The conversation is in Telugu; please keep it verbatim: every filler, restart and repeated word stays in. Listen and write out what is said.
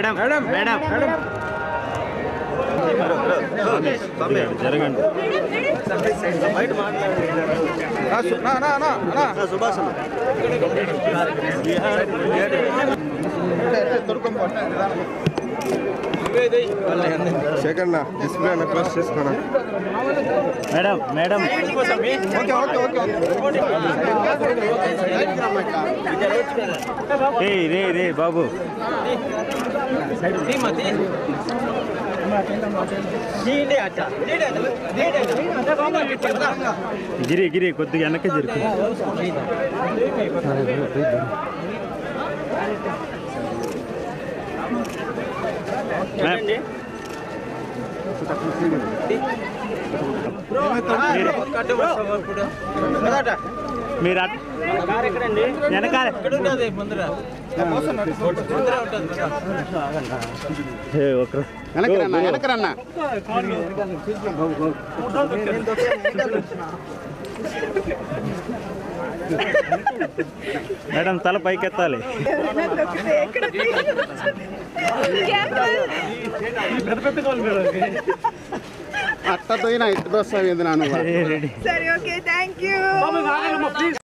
మేడం మేడం మేడం జరగండి సుభాష్ సెకండ్ డిస్ప్లే క్లోజ్ చేసుకోనా madam madam okay okay okay రే రే రే బాబు గిరి గిరి కొద్దిగా వెనక్కి జరుపు మీరు వెనకాల వెనకరన్నా మేడం తల పైకెత్తాలి అట్టతో ఇటు వస్తావు ఏంది నాన్న సరే ఓకే థ్యాంక్ యూ